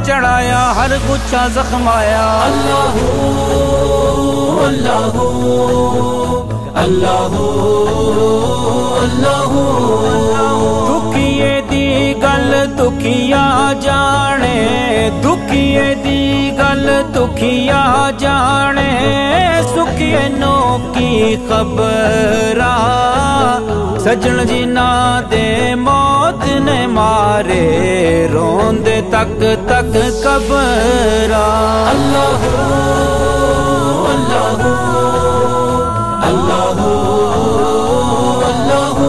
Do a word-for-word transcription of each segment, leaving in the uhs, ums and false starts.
چڑھایا ہر گچھا زخمایا اللہ اللہ اللہ اللہ دکھیے دی گل دکھیا جانے دکھیے دی گل دکھیا جانے سکھیے نو کی خبراں سجن جنا دے موت نے مارے روندے تک تک قبراں اللہ اللہ اللہ اللہ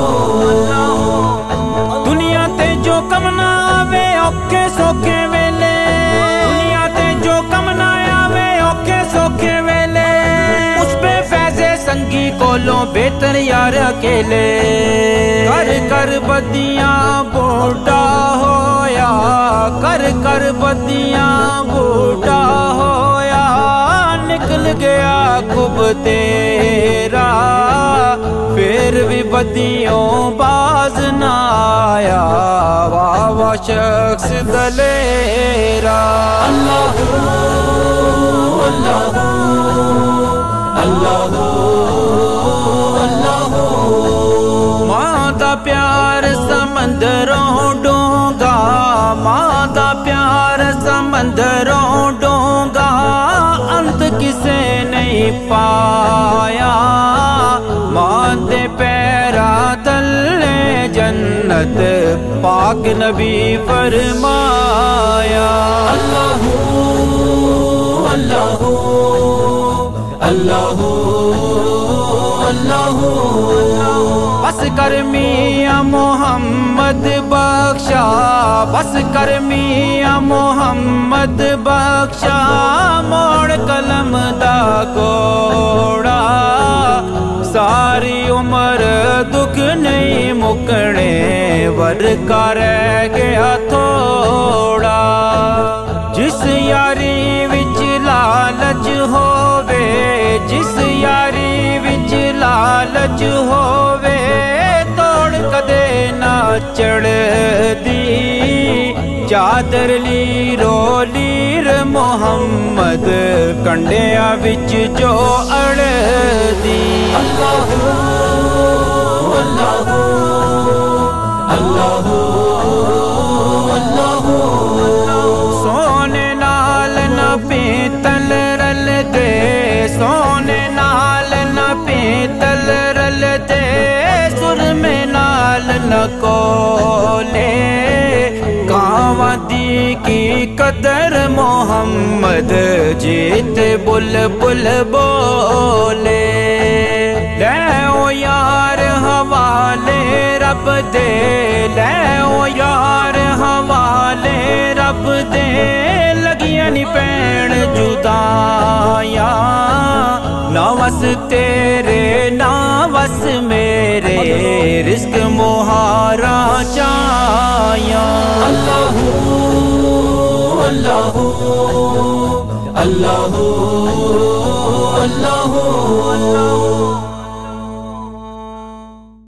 دنیا تے جو کم نہ آوے اوکھے سوکھے ویلے دنیا تے جو کم نہ آوے اوکھے سوکھے ویلے اس پہ فیض سنگی کولوں بہتر یار اکیلے کر کر بدیاں بوڑھا ہویا کر کر بدیاں بوڑھا ہویا نکل گیا کب تیرا پھر بھی بدیوں باز نہ آیا واہ واہ شخص دلیرا اللہ اللہ اللہ اللہ ماں دا پیار سمندروں ڈونگا ماں دا پیار سمندروں ڈونگا انت کسے نہیں پایا ماں دے پیرا تلے جنت پاک نبی فرمایا اللہ اللہ اللہ اللہ بس کر میاں محمد بخشا بس کر میاں محمد بخشا موڑ قلم دا کوڑا ساری عمر دکھ نہیں مکنے ورکا رہ گیا تھوڑا جس یاری وچ لالچ ہووے جس یاری وچ لالچ ہووے توڑ کدے نہ چڑھ دی چادر لیرو لیر محمد کنڈیاں وچ جو اڑ دی اللہ اللہ اللہ اللہ سونے نال نہ پیتل رل دے سونے نال نہ پیتل رل دے سرمے نال نہ کولے کاواں دی کی قدر محمد جیت بل بل بولے لے او یار حوالے رب دے لے او یار حوالے رب دے لگیاں نی پین جدایاں نہ وس تیرے نہ وس میرے رزق مہارا چاہیاں اللہ اللہ اللہ اللہ